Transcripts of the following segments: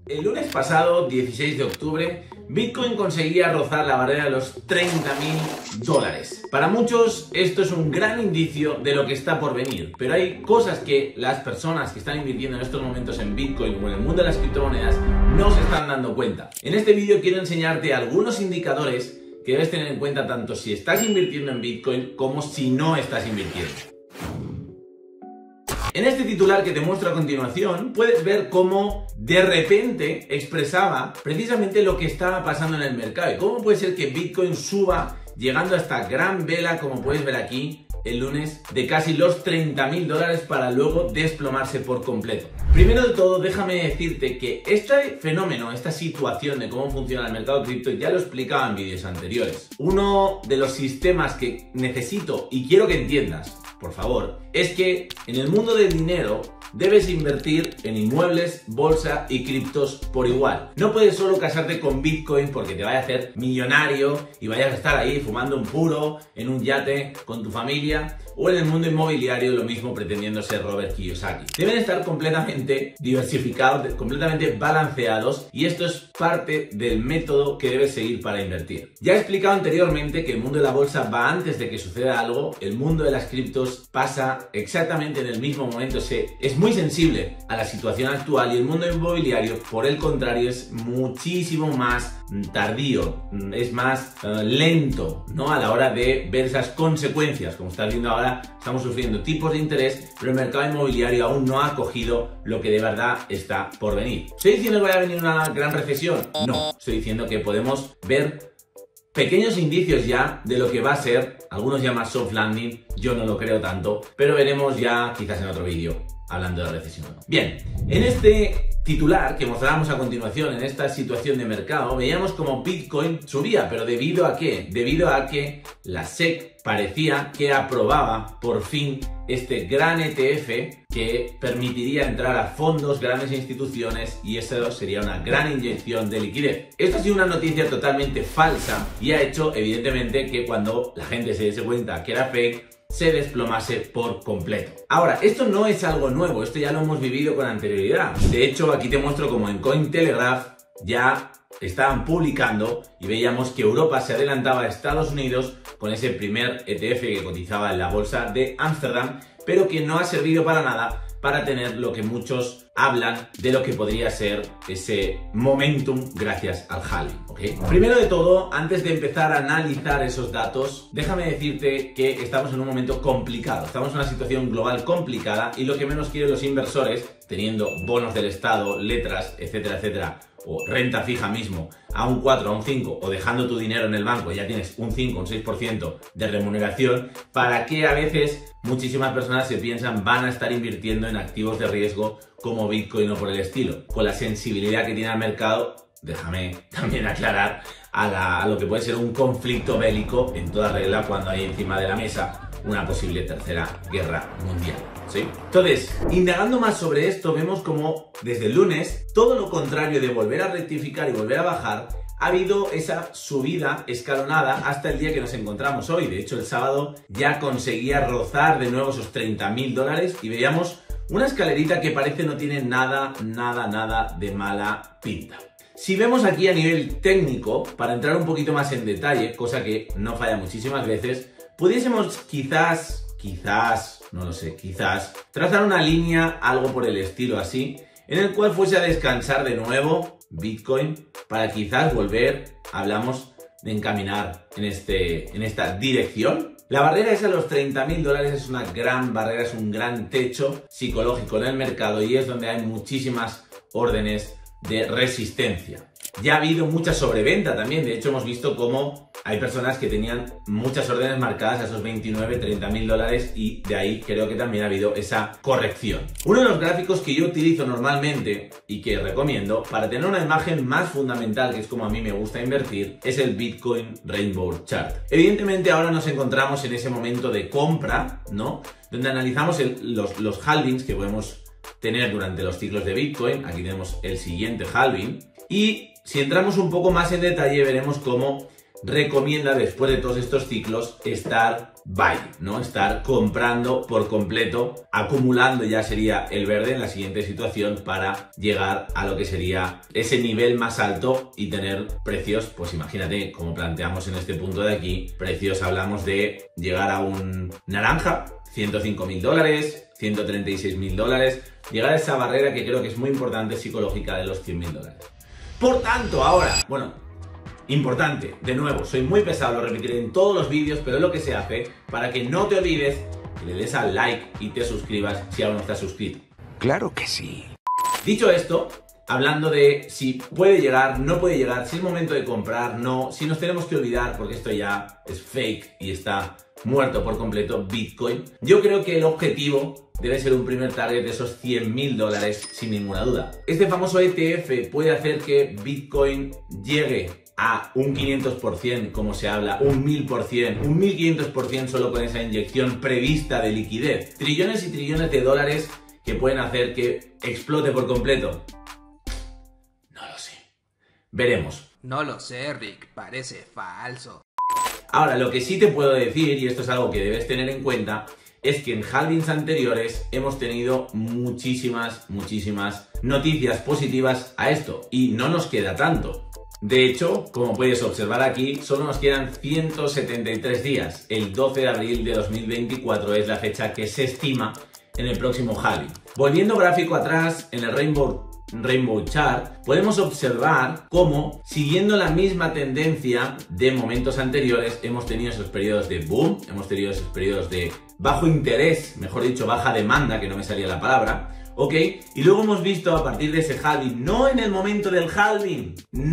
El lunes pasado, 16 de octubre, Bitcoin conseguía rozar la barrera de los $30.000. Para muchos esto es un gran indicio de lo que está por venir, pero hay cosas que las personas que están invirtiendo en estos momentos en Bitcoin o en el mundo de las criptomonedas no se están dando cuenta. En este vídeo quiero enseñarte algunos indicadores que debes tener en cuenta tanto si estás invirtiendo en Bitcoin como si no estás invirtiendo. En este titular que te muestro a continuación, puedes ver cómo de repente expresaba precisamente lo que estaba pasando en el mercado y cómo puede ser que Bitcoin suba llegando a esta gran vela, como puedes ver aquí, el lunes, de casi los $30.000 para luego desplomarse por completo. Primero de todo, déjame decirte que este fenómeno, esta situación de cómo funciona el mercado cripto, ya lo explicaba en vídeos anteriores. Uno de los sistemas que necesito y quiero que entiendas, por favor, es que en el mundo del dinero debes invertir en inmuebles, bolsa y criptos por igual. No puedes solo casarte con Bitcoin porque te vaya a hacer millonario y vayas a estar ahí fumando un puro en un yate con tu familia, o en el mundo inmobiliario lo mismo pretendiendo ser Robert Kiyosaki. Deben estar completamente diversificados, completamente balanceados, y esto es parte del método que debes seguir para invertir. Ya he explicado anteriormente que el mundo de la bolsa va antes de que suceda algo, el mundo de las criptos pasa exactamente en el mismo momento, es muy sensible a la situación actual, y el mundo inmobiliario, por el contrario, es muchísimo más tardío, es más lento, ¿no? A la hora de ver esas consecuencias. Como estás viendo ahora, estamos sufriendo tipos de interés, pero el mercado inmobiliario aún no ha cogido lo que de verdad está por venir. ¿Estoy diciendo que vaya a venir una gran recesión? No, estoy diciendo que podemos ver pequeños indicios ya de lo que va a ser, algunos llaman soft landing, yo no lo creo tanto, pero veremos ya quizás en otro vídeo hablando de recesión. Bien, en este titular que mostramos a continuación, en esta situación de mercado, veíamos como Bitcoin subía, pero ¿debido a qué? Debido a que la SEC parecía que aprobaba por fin este gran ETF que permitiría entrar a fondos, grandes instituciones, y eso sería una gran inyección de liquidez. Esto ha sido una noticia totalmente falsa y ha hecho evidentemente que cuando la gente se diese cuenta que era fake, se desplomase por completo. Ahora, esto no es algo nuevo, esto ya lo hemos vivido con anterioridad. De hecho, aquí te muestro como en Cointelegraph ya estaban publicando y veíamos que Europa se adelantaba a Estados Unidos con ese primer ETF que cotizaba en la bolsa de Ámsterdam, pero que no ha servido para nada para tener lo que muchos hablan de lo que podría ser ese momentum gracias al halving, ¿ok? Primero de todo, antes de empezar a analizar esos datos, déjame decirte que estamos en un momento complicado, estamos en una situación global complicada, y lo que menos quieren los inversores, teniendo bonos del Estado, letras, etcétera, etcétera, o renta fija mismo, a un 4, a un 5, o dejando tu dinero en el banco, ya tienes un 5, un 6% de remuneración, para que a veces muchísimas personas se piensan van a estar invirtiendo en activos de riesgo como Bitcoin o por el estilo. Con la sensibilidad que tiene el mercado, déjame también aclarar a lo que puede ser un conflicto bélico en toda regla cuando hay encima de la mesa una posible tercera guerra mundial, ¿sí? Entonces, indagando más sobre esto, vemos como desde el lunes, todo lo contrario de volver a rectificar y volver a bajar, ha habido esa subida escalonada hasta el día que nos encontramos hoy. De hecho, el sábado ya conseguía rozar de nuevo esos $30.000 y veíamos una escalerita que parece no tiene nada de mala pinta. Si vemos aquí a nivel técnico, para entrar un poquito más en detalle, cosa que no falla muchísimas veces, pudiésemos quizás, no lo sé, quizás trazar una línea, algo por el estilo así, en el cual fuese a descansar de nuevo Bitcoin para quizás volver, hablamos de encaminar en esta dirección. La barrera esa de los $30.000 es una gran barrera, es un gran techo psicológico en el mercado, y es donde hay muchísimas órdenes de resistencia. Ya ha habido mucha sobreventa también, de hecho hemos visto cómo hay personas que tenían muchas órdenes marcadas a esos $29-30.000, y de ahí creo que también ha habido esa corrección. Uno de los gráficos que yo utilizo normalmente y que recomiendo para tener una imagen más fundamental, que es como a mí me gusta invertir, es el Bitcoin Rainbow Chart. Evidentemente ahora nos encontramos en ese momento de compra, ¿no? Donde analizamos los halvings que podemos tener durante los ciclos de Bitcoin. Aquí tenemos el siguiente halving, y si entramos un poco más en detalle veremos cómo recomienda después de todos estos ciclos estar buy, ¿no? Estar comprando por completo, acumulando ya sería el verde en la siguiente situación para llegar a lo que sería ese nivel más alto y tener precios, pues imagínate, como planteamos en este punto de aquí, precios hablamos de llegar a un naranja, $105.000, $136.000, llegar a esa barrera que creo que es muy importante psicológica de los $100.000. Por tanto, ahora, bueno, importante, de nuevo, soy muy pesado, lo repetiré en todos los vídeos, pero es lo que se hace para que no te olvides que le des al like y te suscribas si aún no estás suscrito. Claro que sí. Dicho esto, hablando de si puede llegar, no puede llegar, si es momento de comprar, no, si nos tenemos que olvidar, porque esto ya es fake y está muerto por completo, Bitcoin, yo creo que el objetivo debe ser un primer target de esos $100.000 sin ninguna duda. Este famoso ETF puede hacer que Bitcoin llegue a un 500%, como se habla, un 1000%, un 1500% solo con esa inyección prevista de liquidez. Trillones y trillones de dólares que pueden hacer que explote por completo. No lo sé. Veremos. No lo sé, Rick, parece falso. Ahora, lo que sí te puedo decir, y esto es algo que debes tener en cuenta, es que en halvings anteriores hemos tenido muchísimas noticias positivas a esto y no nos queda tanto. De hecho, como puedes observar aquí, solo nos quedan 173 días. El 12 de abril de 2024 es la fecha que se estima en el próximo halving. Volviendo gráfico atrás, en el Rainbow Chart, podemos observar cómo, siguiendo la misma tendencia de momentos anteriores, hemos tenido esos periodos de boom, hemos tenido esos periodos de bajo interés, mejor dicho, baja demanda, que no me salía la palabra, ¿ok? Y luego hemos visto a partir de ese halving, no en el momento del halving,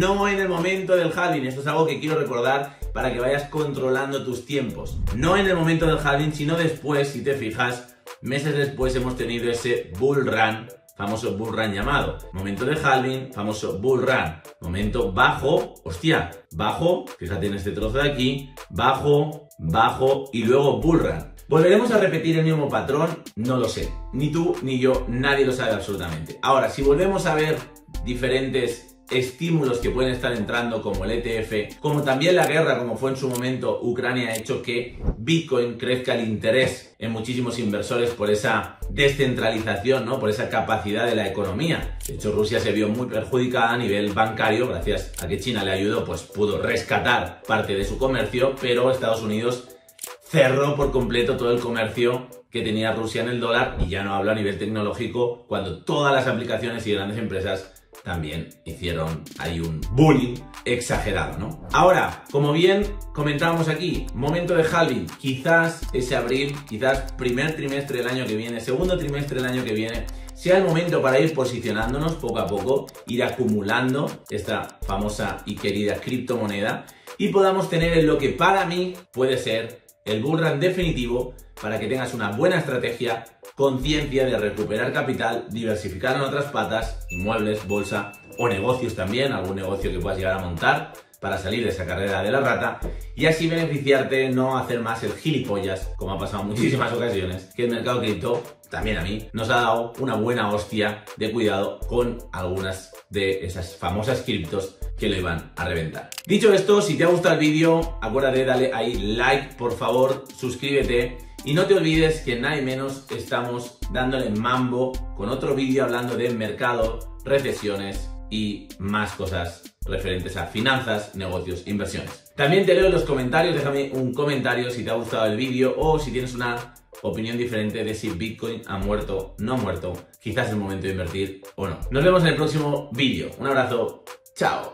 esto es algo que quiero recordar para que vayas controlando tus tiempos, no en el momento del halving, sino después, si te fijas, meses después hemos tenido ese bull run, famoso bull run llamado, momento de halving, famoso bull run, momento bajo, hostia, bajo, fíjate en este trozo de aquí, bajo, bajo y luego bull run. ¿Volveremos a repetir el mismo patrón? No lo sé, ni tú ni yo, nadie lo sabe absolutamente. Ahora, si volvemos a ver diferentes estímulos que pueden estar entrando como el ETF, como también la guerra, como fue en su momento Ucrania, ha hecho que Bitcoin crezca el interés en muchísimos inversores por esa descentralización, ¿no? Por esa capacidad de la economía. De hecho, Rusia se vio muy perjudicada a nivel bancario, gracias a que China le ayudó, pues pudo rescatar parte de su comercio, pero Estados Unidos cerró por completo todo el comercio que tenía Rusia en el dólar, y ya no hablo a nivel tecnológico, cuando todas las aplicaciones y grandes empresas también hicieron ahí un bullying exagerado, ¿no? Ahora, como bien comentábamos aquí, momento de halving, quizás ese abril, quizás primer trimestre del año que viene, segundo trimestre del año que viene, sea el momento para ir posicionándonos poco a poco, ir acumulando esta famosa y querida criptomoneda y podamos tener en lo que para mí puede ser el bull run definitivo para que tengas una buena estrategia, conciencia de recuperar capital, diversificar en otras patas, inmuebles, bolsa o negocios también, algún negocio que puedas llegar a montar para salir de esa carrera de la rata y así beneficiarte, no hacer más el gilipollas, como ha pasado en muchísimas ocasiones, que el mercado cripto, también a mí, nos ha dado una buena hostia de cuidado con algunas de esas famosas criptos que lo iban a reventar. Dicho esto, si te ha gustado el vídeo, acuérdate, dale ahí like, por favor, suscríbete y no te olvides que nadie menos estamos dándole mambo con otro vídeo hablando de mercado, recesiones y más cosas referentes a finanzas, negocios, inversiones. También te leo en los comentarios, déjame un comentario si te ha gustado el vídeo o si tienes una opinión diferente de si Bitcoin ha muerto, no muerto, quizás es el momento de invertir o no. Nos vemos en el próximo vídeo. Un abrazo, chao.